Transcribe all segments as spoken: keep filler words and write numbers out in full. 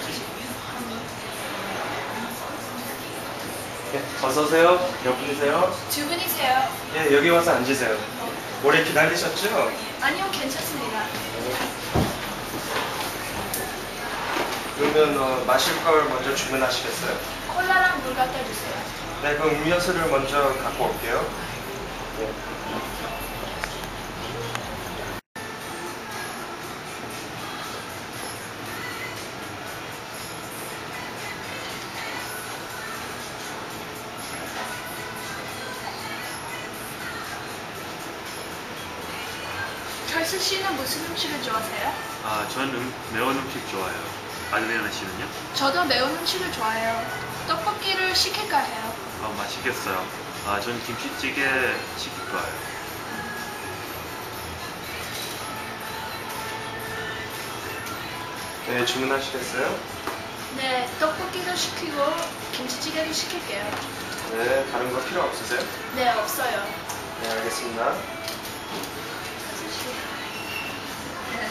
네, 어서오세요. 몇 분이세요? 두 분이세요? 예, 여기 와서 앉으세요. 오래 기다리셨죠? 아니요, 괜찮습니다. 그러면 어, 마실 걸 먼저 주문하시겠어요? 콜라랑 물 갖다 주세요. 네, 그럼 음료수를 먼저 갖고 올게요. 네. 철수 씨는 무슨 음식을 좋아하세요? 아, 저는 음, 매운 음식 좋아해요. 아드리아나 씨는요? 저도 매운 음식을 좋아해요. 떡볶이를 시킬까 해요. 아, 맛있겠어요. 아, 저는 김치찌개 시킬 거예요. 네, 주문하시겠어요? 네, 떡볶이도 시키고 김치찌개도 시킬게요. 네, 다른 거 필요 없으세요? 네, 없어요. 네, 알겠습니다. 철수 씨. 네.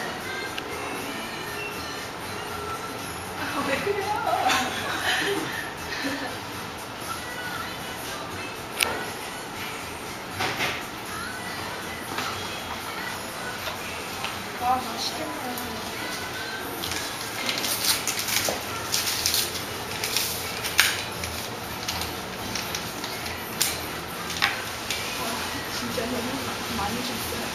아, 왜 그래요? 와, 맛있겠네요. 진짜 너무 많이 줬어요.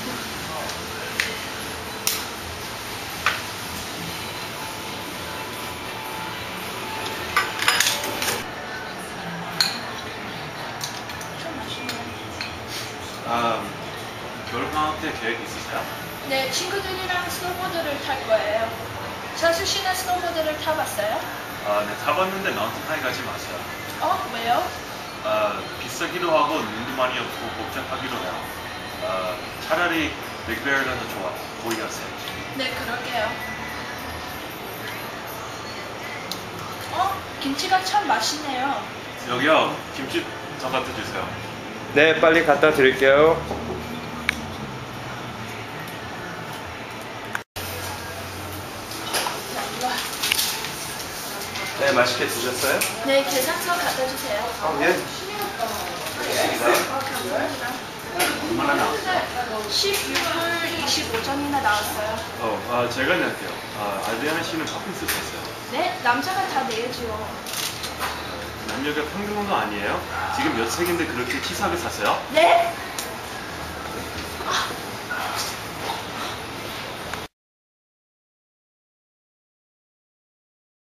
좀 맛있네요. 아, 겨울방학 때 계획 있으세요? 네, 친구들이랑 스노보드를 탈 거예요. 철수 씨는 스노보드를 타봤어요? 아, 네, 타봤는데 마운틴 하이 가지 마세요. 어? 왜요? 아, 비싸기도 하고 눈도 많이 없고 복잡하기도 해요. 아, 차라리 빅베어가 더 좋아. 거기 가세요. 네, 그럴게요. 어? 김치가 참 맛있네요. 여기요, 김치 더 갖다 주세요. 네, 빨리 갖다 드릴게요. 자, 이리 와. 네, 맛있게 드셨어요? 네, 계산서 갖다 주세요. 어, 예. 알겠습니다. 어, 감사합니다. 얼마나 나왔어요? 십육 불 이십오 점이나 나왔어요. 어, 아, 제가 낼게요. 아, 아드리아나 씨는 커피 쓰셨어요. 네, 남자가 다 내야지요. 남녀가 평등한 거 아니에요? 지금 몇 색인데 그렇게 치사하게 사세요? 네? 아,